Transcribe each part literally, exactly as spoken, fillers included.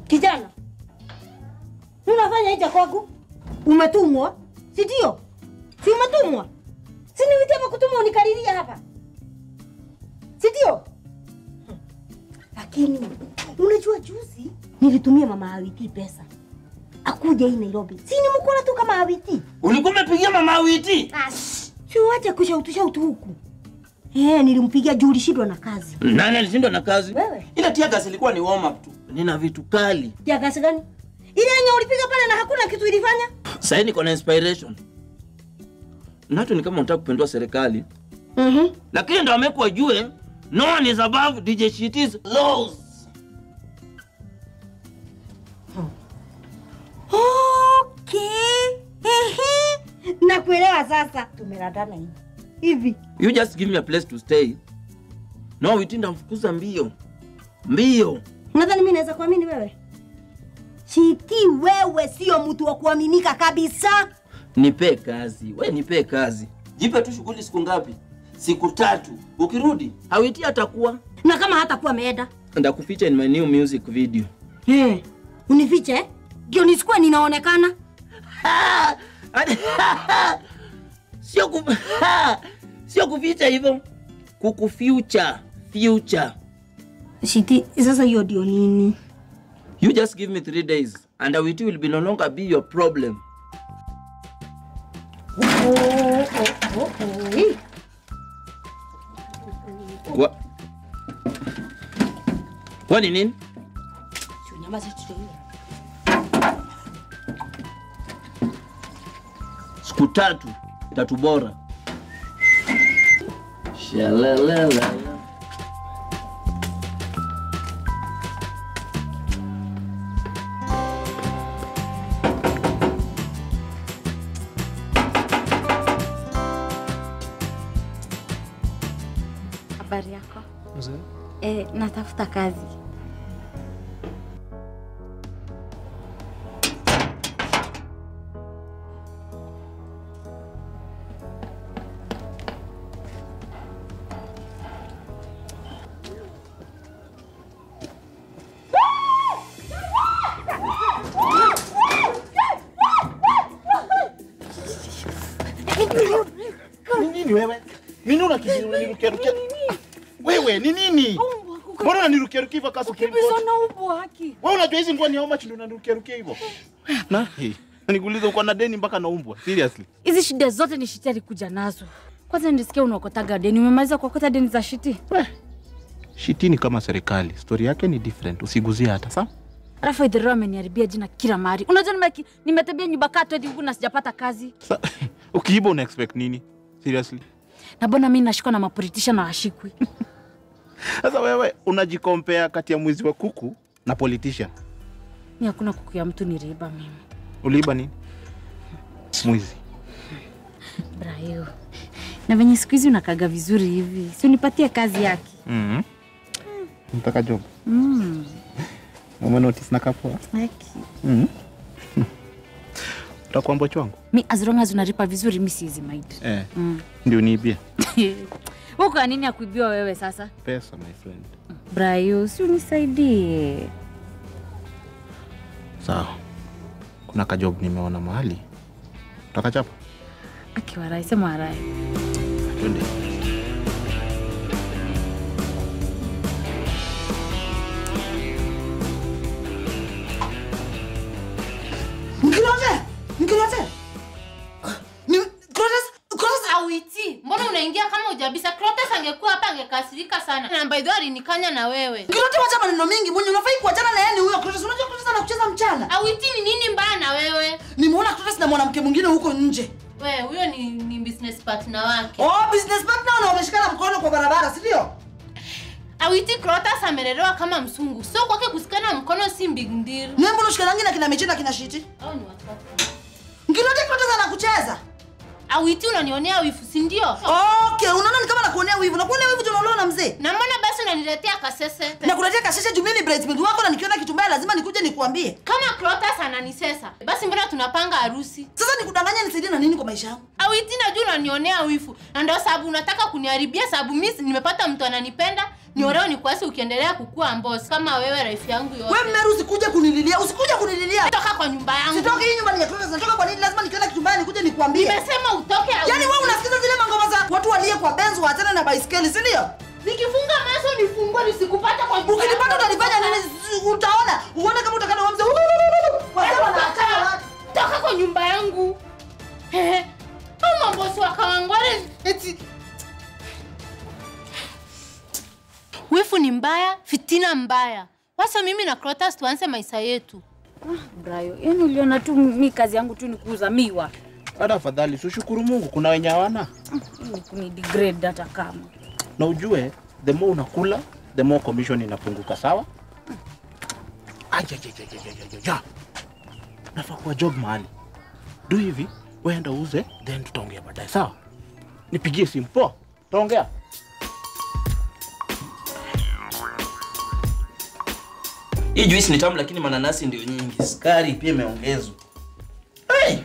Kijana. Unafanya hicho kwangu? Umetumwa? Si ndio? Si umetumwa? Si nilitaka kutumwa unikariria hapa. Si ndio? Lakini unajua juzi nilitumia mama Awiti pesa. Akuja hii Nairobi. Si ni mkora tu kama Awiti. Ulikuwa umepigia mama Awiti? Ash. Si wacha kushautusha utu huku. Eh, nilimpigia juu ulishindwa na kazi. Nani alishindwa na kazi? Wewe. Ila tia gas ilikuwa ni warm up tu. Nina vitu kali. Tia gas gani? Ile yenye ulipiga pale na hakuna kitu ilifanya? Sasa niko na inspiration. Nato ni kama unataka kupendua serikali. Mhm. Mm Lakini ndo amekuwa jue no one is above D J Shitty's laws. Hmm. Okay. Ehe. Nakuelewa sasa. Tumeradana hivi. Hivi. You just give me a place to stay. No, witinda mfukuza mbio. Mbio. Unadhani mimi naweza kuamini wewe? Shitty, wewe sio mtu wa kuaminika kabisa. Nipe kazi. Wewe nipe kazi. Jipe tu shughuli siku ngapi? Siku tatu. Ukirudi, Awiti atakuwa. Na kama hatakuwa ameenda, ndakuficha in my new music video. Eh, unifiche? Ndio nisikuwe ninaonekana. Sio ku Sio kuficha hivyo. Kuku future, future. Shitty, sasa hiyo ndio nini? You just give me three days and Awiti will be no longer be your problem. Oh, oh, oh, oh. What? What ni nini? Nyamaza tu. Siku tatu, tatu bora. Shalalala. Habari yako? Mzee? Eh, natafuta kazi. Nini wewe? Nini unakimbia unanirukia rukia? Wewe ni nini? Mbona unanirukia rukia hivyo kasi Supreme Court? Ukibisha na ubo haki. Wewe unajua hizi nguo ni how much ndio unanirukia rukia hivyo? Na hey, nikuuliza uko na deni mpaka naumbwa. Seriously? Hizi shida zote ni Shitty alikuja nazo. Kwanza nilisikia unaokotaga deni. Umemaliza kuokota deni za Shitty? Eh. Shitty ni kama serikali. Story yake ni different. Usiguzie hata sawa? Alafu Idhero ameniharibia jina kila mahali. Unajua nimeki nimetembea nyumba kato hadi huku na sijapata kazi. Sa, ukiiba una expect nini? Seriously? Na bona mimi nashikwa na mapolitician na washikwi. Sasa wewe unajikompea kati ya mwizi wa kuku na politician. Ni hakuna kuku ya mtu niliiba mimi. Uliiba nini? Mwizi. Brayo. Na venye siku hizi unakaga vizuri hivi. Si unipatie kazi yake. Mhm. Unataka job? Mhm. Mama notice na kapoa. Haki. Mhm. Utakuwa mbocho wangu? Mi as long as unalipa vizuri mimi siwezi mind. Eh. Mm. Ndio niibie. Uko ya nini ya kuibiwa wewe sasa? Pesa my friend. Brayo, si unisaidie. Sawa. Kuna ka job nimeona mahali. Utakachapa? Akiwarai sema warai. Twende. Mkilote! Mkilote! Ni Krotes, Krotes Awiti, mbona unaingia kama hujabisa? Krotes angekuwa hapa angekasirika sana. Na by the way nikanya na wewe. Mkilote wacha maneno mingi, mwenye unafai kuachana na yeye ni huyo Krotes. Unajua Krotes anakucheza mchana. Awiti ni nini mbaya na wewe? Nimeona Krotes na mwanamke mwingine huko nje. Wewe, huyo ni ni business partner wake. Oh, business partner na wameshikana mkono kwa barabara, si ndio? Awiti Krotes amelelewa kama msungu. So kwake kusikana mkono si big deal. Nembo unashikana na kina Mechina kina Shitty. Au ni watoto? Mkilote Krotes anakucheza. Awiti unanionea wivu, si ndio? Okay, unaona ni kama nakuonea wivu. Nakuonea wivu tunaolewa na mzee. Na mbona basi unaniletea kasese? Na kuletea kasese juu mimi bridesmaid wako na nikiona kitu mbaya lazima nikuje nikuambie. Kama Clotas ananisesa, basi mbona tunapanga harusi? Sasa nikudanganya nisaidie na nini kwa maisha yangu? Awiti najua unanionea wivu. Na ndio sababu unataka kuniharibia sababu mimi nimepata mtu ananipenda. Niolewe ni kwasi ukiendelea kukua mboss kama wewe life yangu yote. Wewe Meru usikuje kunililia, usikuje kunililia. Toka kwa nyumba yangu. Sitoki hii nyumba ni ya Clotas, natoka kwa nini lazima nikiona kitu mbaya nikuje nikuambie. Nimesema utoke au. Yaani wewe unasikiza zile mangoma za watu walie kwa Benz waachane na baiskeli, si ndio? Nikifunga macho nifungue nisikupata kwa nyumba. Ukinipata utanifanya nini? Utaona. Uone kama utakana wamze. Wasema na achana watu. Toka kwa nyumba yangu. Eh. Kama bosi wakawangwale eti wifu ni mbaya, fitina mbaya. Wasa mimi na Clotas tuanze maisha yetu. Ah, Brayo, yani uliona tu mimi kazi yangu tu ni kuuza miwa. Hata afadhali ushukuru Mungu kuna wenye hawana. Ni kuni degrade hata kama. Na ujue the more unakula, the more commission inapunguka, sawa? Aja aja aja aja aja. Nafaa kwa job mahali. Do hivi, weenda uze, then tutaongea baadaye, sawa? Nipigie simu poa. Tutaongea. Hii juice ni tamu lakini mananasi ndio nyingi. Sukari pia imeongezwa. Hey!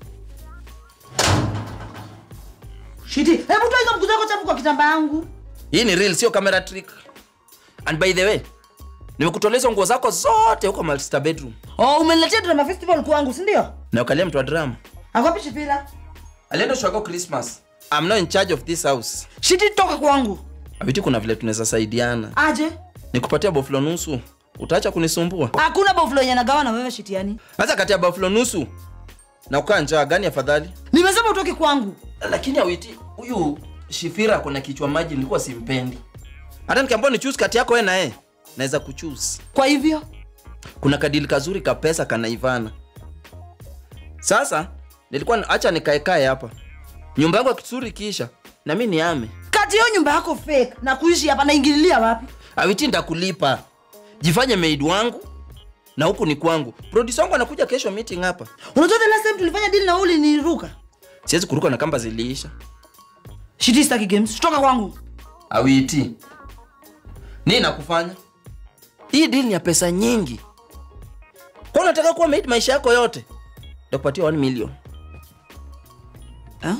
Shiti, hebu toa hizo mguu zako chafu kwa kitamba yangu. Hii ni real, sio camera trick. And by the way, nimekutoleza nguo zako zote huko master bedroom. Oh, umeniletea drama festival kwangu, si ndio? Na ukalia mtu wa drama. Akopi Shipila. Alienda shwako Christmas. I'm not in charge of this house. Shiti toka kwangu. Abiti kuna vile tunaweza saidiana. Aje? Nikupatia boflo nusu. Utaacha kunisumbua? Hakuna boflo yenye nagawa na wewe Shiti yani. Sasa kati ya boflo nusu na ukaa njaa gani afadhali? Nimesema utoke kwangu. Lakini Awiti, huyu Shifira kuna kichwa maji nilikuwa simpendi. Hata nikiambiwa ni choose kati yako wewe na yeye, naweza kuchoose. Kwa hivyo, kuna kadili kazuri ka pesa kanaivana. Sasa nilikuwa acha nikae kae hapa. Nyumba yangu kizuri kisha na mimi niame. Kati hiyo nyumba yako fake na kuishi hapa naingililia wapi? Awiti ndakulipa. Jifanye maid wangu na huku ni kwangu. Producer wangu anakuja kesho meeting hapa. Unajua the last time tulifanya deal na uli niruka. Siwezi kuruka na kamba ziliisha. Shiti staki games. Toka kwangu. Awiti. Nini nakufanya? Hii deal ni ya pesa nyingi. Kwa unataka kuwa maid maisha yako yote? Nitakupatia one million. Ah?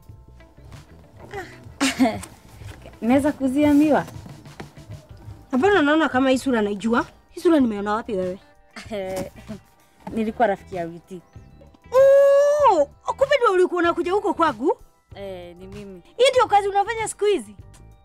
Naweza kuzia miwa? Hapana, naona kama hii sura naijua. Hii sura nimeona wapi wewe? Nilikuwa rafiki ya Awiti. Oh, kumbe ndio ulikuwa unakuja huko kwangu? Eh, ni mimi. Hii ndio kazi unafanya siku hizi?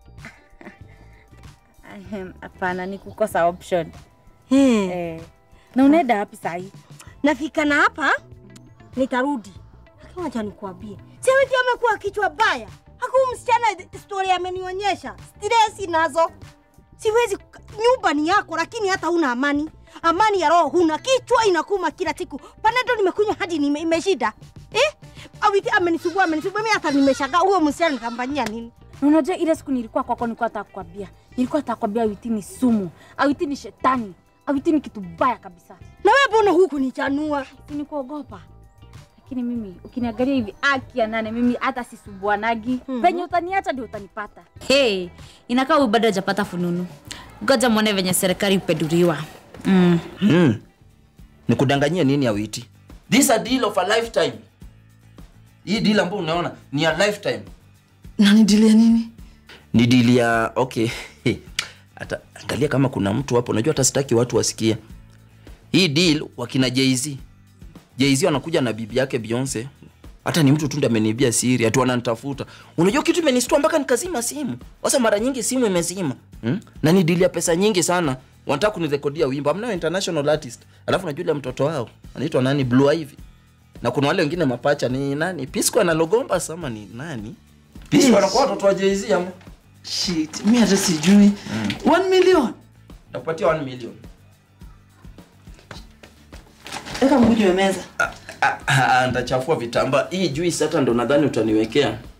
Hapana, ni kukosa option. Hmm. Eh. Na unaenda wapi sasa hii? Nafika na hapa nitarudi. Lakini acha nikwambie. Si Awiti amekuwa kichwa baya. Haku msichana story amenionyesha. Stress nazo. Siwezi, nyumba ni yako lakini hata huna amani. Amani ya roho huna, kichwa inakuma kila siku. Panado nimekunywa hadi nime, imeshida. Eh? Awiti amenisumbua, amenisumbua mimi hata nimeshangaa huyo msichana nikamfanyia nini? Unajua ile siku nilikuwa kwako nilikuwa nataka kukwambia. Nilikuwa nataka kukwambia Awiti ni sumu. Awiti ni shetani. Awiti ni kitu baya kabisa. Na wewe mbona huku nichanua? Ni kuogopa. Lakini mimi ukiniangalia hivi aki ya nane mimi hata sisubuanagi. Mm-hmm. Venye utaniacha ndio utanipata. Hey, inakaa wewe bado hujapata fununu. Ngoja muone venye serikali upeduriwa. Mm. Mm. Nikudanganyia nini Awiti? This a deal of a lifetime. Hii deal ambayo unaona ni a lifetime. Na ni deal ya nini? Ni deal ya okay. Hata angalia kama kuna mtu hapo, unajua hata sitaki watu wasikie. Hii deal wakina Jay-Z. Jay-Z anakuja na bibi yake Beyonce. Hata ni mtu tu ndiye ameniibia siri, atu ananitafuta. Unajua kitu imenistua mpaka nikazima simu. Sasa mara nyingi simu imezima. Hmm? Na ni deal ya pesa nyingi sana. Wanataka kunirekodia wimbo. Amna international artist. Alafu najua ile mtoto wao anaitwa nani, Blue Ivy. Na kuna wale wengine mapacha ni nani? Pisco analogomba sama ni nani? Pisco anakuwa watoto wa Jay-Z ama? Shit, mimi hata sijui. Mm. one million. Nakupatia one million. Eka mguju ya meza. Ah, ah, ah, ndachafua vitamba. Hii juice hata ndo nadhani utaniwekea.